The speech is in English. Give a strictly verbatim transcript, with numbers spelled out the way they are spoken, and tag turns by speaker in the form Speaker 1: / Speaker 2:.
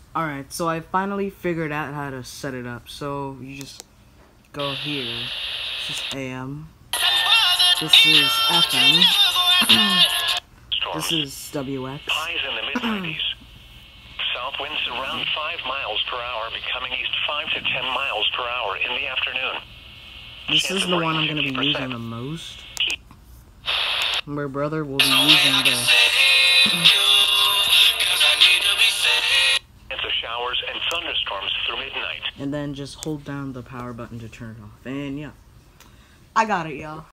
Speaker 1: Alright, so I finally figured out how to set it up. So you just go here. This is A M. This is F M. This is W X.
Speaker 2: Highs in the mid nineties. South winds around five miles per hour, becoming east five to ten miles per hour in the afternoon.
Speaker 1: This
Speaker 2: Chance
Speaker 1: is
Speaker 2: of
Speaker 1: the
Speaker 2: rain
Speaker 1: one I'm going to be
Speaker 2: fifty percent.
Speaker 1: using the most. My brother will be using the...
Speaker 2: Chance of showers and thunderstorms through midnight.
Speaker 1: And then just hold down the power button to turn it off. And yeah. I got it, y'all.